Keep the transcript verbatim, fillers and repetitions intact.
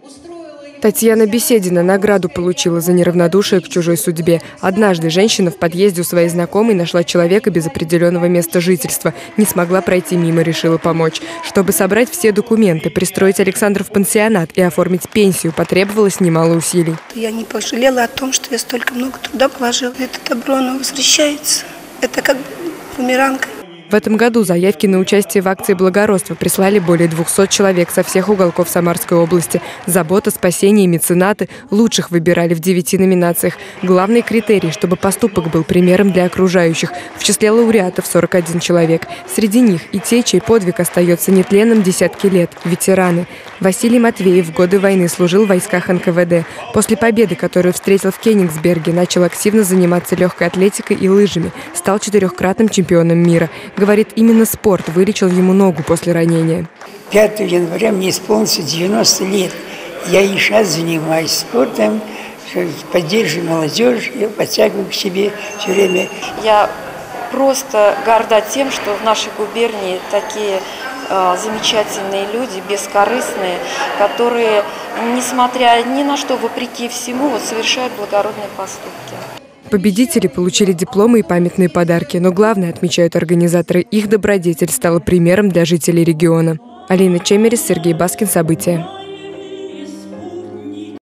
Татьяна Беседина награду получила за неравнодушие к чужой судьбе. Однажды женщина в подъезде у своей знакомой нашла человека без определенного места жительства. Не смогла пройти мимо, решила помочь. Чтобы собрать все документы, пристроить Александра в пансионат и оформить пенсию, потребовалось немало усилий. Я не пожалела о том, что я столько много труда положила. Это добро, оно возвращается. Это как бумеранг. В этом году заявки на участие в акции благородства прислали более двухсот человек со всех уголков Самарской области. Забота, спасение, меценаты. Лучших выбирали в девяти номинациях. Главный критерий, чтобы поступок был примером для окружающих. В числе лауреатов сорок один человек. Среди них и те, чей подвиг остается нетленным десятки лет – ветераны. Василий Матвеев в годы войны служил в войсках эн ка вэ дэ. После победы, которую встретил в Кенигсберге, начал активно заниматься легкой атлетикой и лыжами. Стал четырехкратным чемпионом мира. Говорит, именно спорт вылечил ему ногу после ранения. пятого января мне исполнится девяносто лет. Я и сейчас занимаюсь спортом, поддерживаю молодежь, я подтягиваю к себе все время. Я просто горда тем, что в нашей губернии такие э, замечательные люди, бескорыстные, которые, несмотря ни на что, вопреки всему, вот, совершают благородные поступки. Победители получили дипломы и памятные подарки, но главное, отмечают организаторы, их добродетель стала примером для жителей региона. Алина Чемерис, Сергей Баскин. События.